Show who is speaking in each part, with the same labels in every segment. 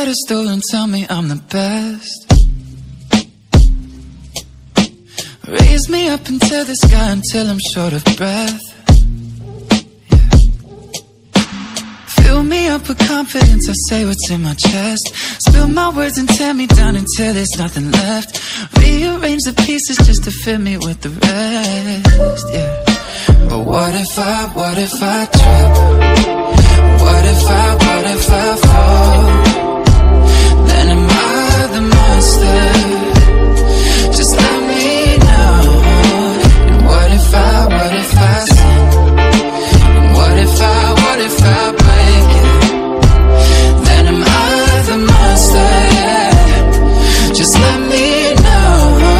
Speaker 1: pedestal and tell me I'm the best. Raise me up into the sky until I'm short of breath. Fill me up with confidence, I say what's in my chest. Spill my words and tear me down until there's nothing left. Rearrange the pieces just to fit me with the rest, yeah. But what if I trip? What if I fall? Then am I the monster? Just let me know. And what if I sin? And what if I break it? Then am I the monster, yeah. Just let me know,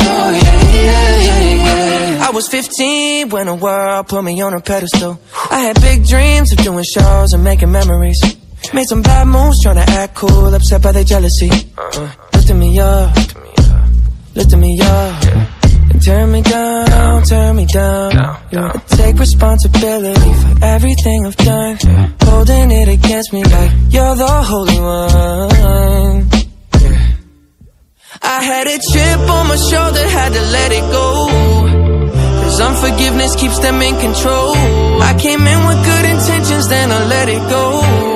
Speaker 1: yeah. I was 15 when the world put me on a pedestal. I had big dreams of doing shows and making memories. Made some bad moves trying to act cool, upset by their jealousy. Lifting me up, lifting me up, and turn me down, turn me down. I take responsibility for everything I've done, holding it against me like you're the holy one. I had a chip on my shoulder, had to let it go. Cause unforgiveness keeps them in control. I came in with good intentions, then I let it go.